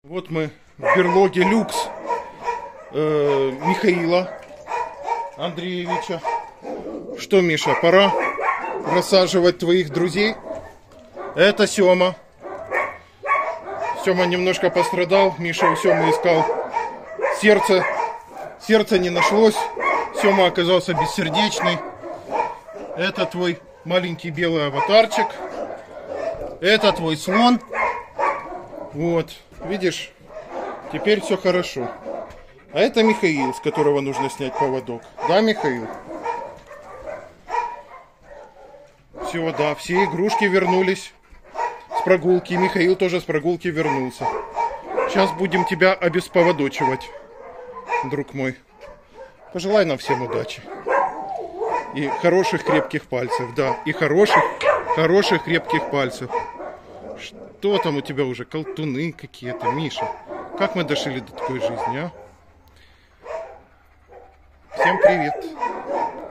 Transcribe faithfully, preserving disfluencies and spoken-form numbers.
Вот мы в берлоге люкс э, Михаила Андреевича. Что, Миша, пора рассаживать твоих друзей? Это Сема. Сема немножко пострадал. Миша у Семы искал сердце. Сердца не нашлось. Сема оказался бессердечный. Это твой маленький белый аватарчик. Это твой слон. Вот, видишь, теперь все хорошо. А это Михаил, с которого нужно снять поводок. Да, Михаил? Все, да, все игрушки вернулись с прогулки. Михаил тоже с прогулки вернулся. Сейчас будем тебя обесповодочивать, друг мой. Пожелай нам всем удачи. И хороших крепких пальцев, да. И хороших, хороших крепких пальцев. Что там у тебя уже? Колтуны какие-то, Миша. Как мы дошли до такой жизни, а? Всем привет.